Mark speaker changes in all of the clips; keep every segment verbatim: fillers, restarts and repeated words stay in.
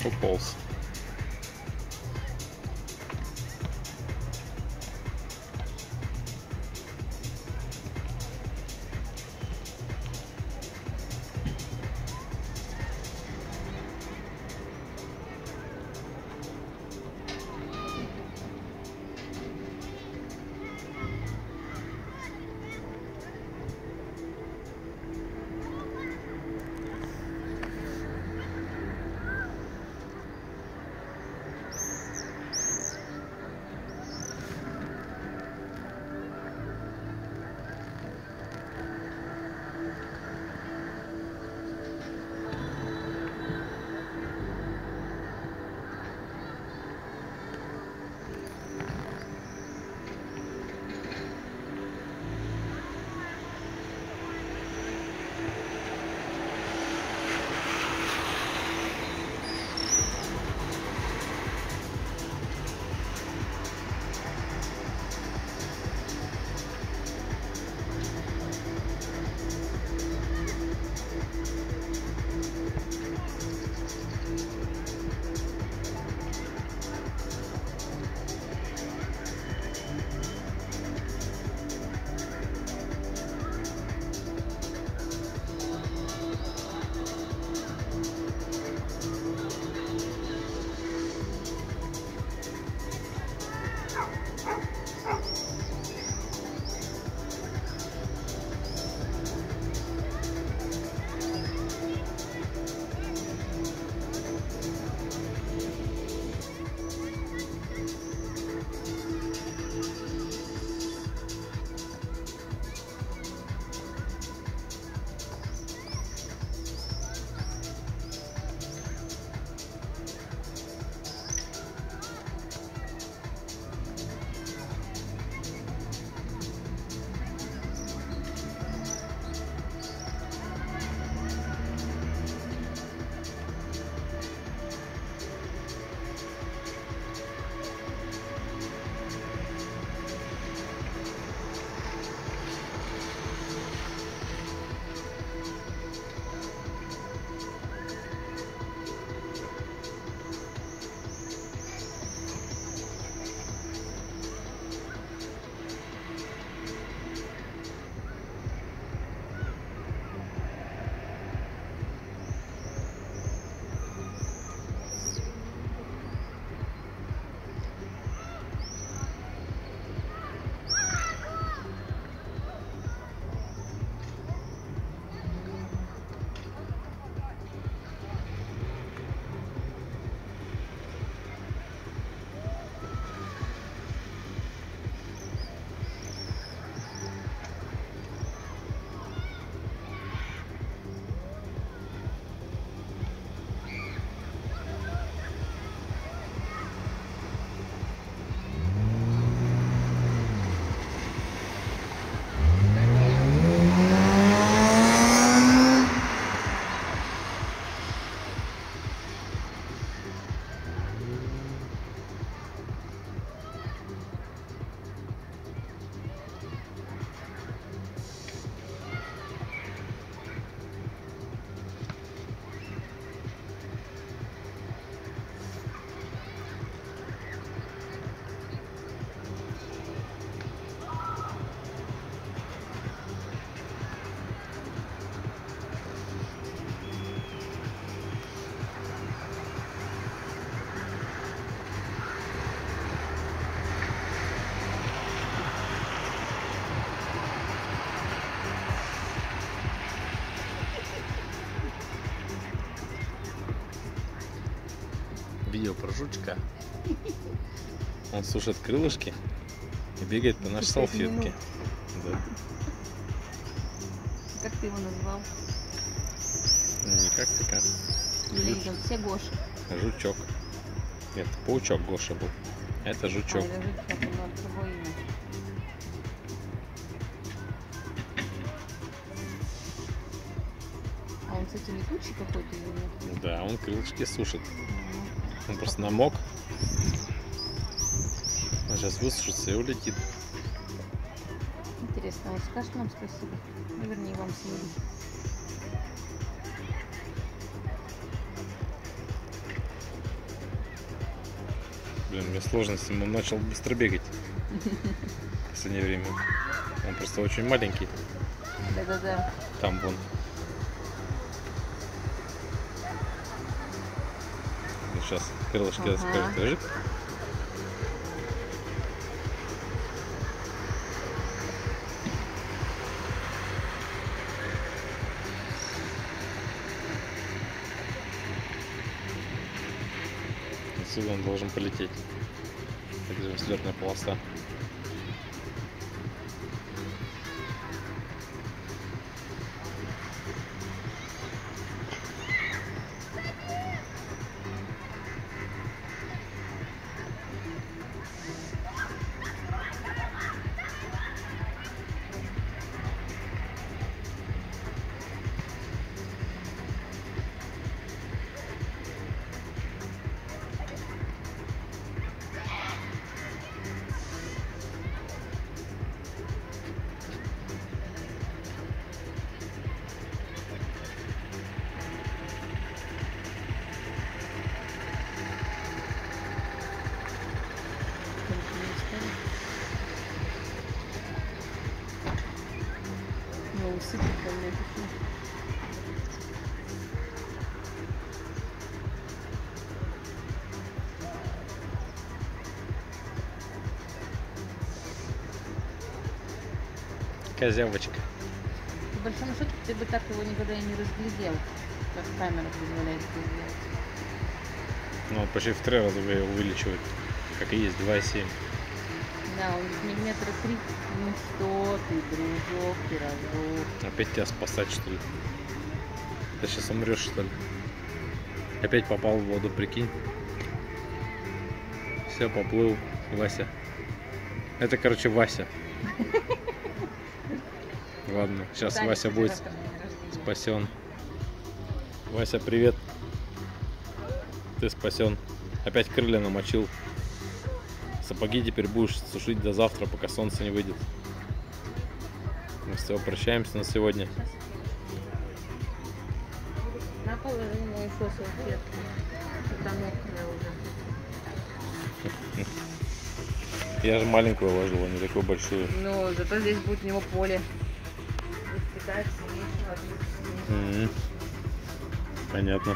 Speaker 1: Уполз. Видео про жучка. Он сушит крылышки и бегает по нашей салфетке. Да.
Speaker 2: Как ты его назвал?
Speaker 1: Никак пока.
Speaker 2: Или идем все Гоши.
Speaker 1: Жучок. Нет, паучок Гоша был. Это жучок.
Speaker 2: А, это жучок, у него другое имя. А он, кстати, летучий какой-то или нет?
Speaker 1: Да, он крылышки сушит. Он просто намок. Он сейчас высушится и улетит.
Speaker 2: Интересно, а скажешь нам спасибо? Ну, вернее, вам съели.
Speaker 1: Блин, мне сложно с ним, он начал быстро бегать в последнее время. Он просто очень маленький.
Speaker 2: Да-да-да.
Speaker 1: Там вон. Сейчас крылышки
Speaker 2: Ага.
Speaker 1: скажет, лежит. Отсюда он должен полететь. Это же взлетная полоса.
Speaker 2: Ну, усы прикольные такие.
Speaker 1: Козявочка.
Speaker 2: По большому счету, ты бы так его никогда и не разглядел, как камера позволяет это сделать.
Speaker 1: Ну, он почти в три раза увеличивает. Как и есть, два и семь.
Speaker 2: Да, он миллиметра три. Ну что ты, дружок, пирожок.
Speaker 1: Опять тебя спасать, что ли? Ты сейчас умрешь, что ли? Опять попал в воду, прикинь. Все, поплыл Вася. Это, короче, Вася. Ладно, сейчас
Speaker 2: Таня,
Speaker 1: Вася будет
Speaker 2: вчера ко мне день рождения.
Speaker 1: спасен. Вася, привет. Ты спасен. Опять крылья намочил. Сапоги теперь будешь сушить до завтра, пока солнце не выйдет. Мы все, прощаемся на сегодня.
Speaker 2: На положи ему еще салфетку. Это мокрая уже.
Speaker 1: Я же маленькую ложил, а не такую большую.
Speaker 2: Ну, зато здесь будет у него поле. Здесь питается меньше воды.
Speaker 1: М-м. Понятно.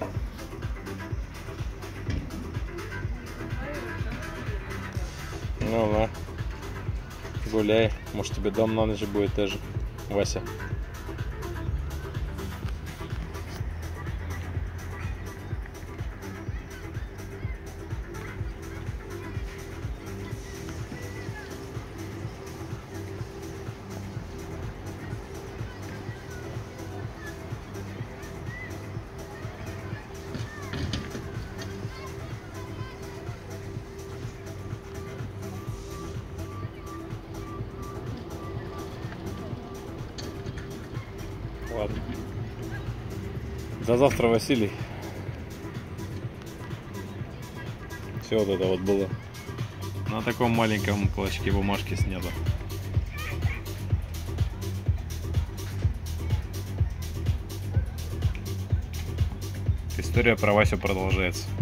Speaker 1: Ну ладно. Гуляй. Может, тебе дом на ночь будет тоже, Вася. Ладно. До завтра, Василий. Все вот это вот было на таком маленьком клочке бумажки снято. История про Васю продолжается.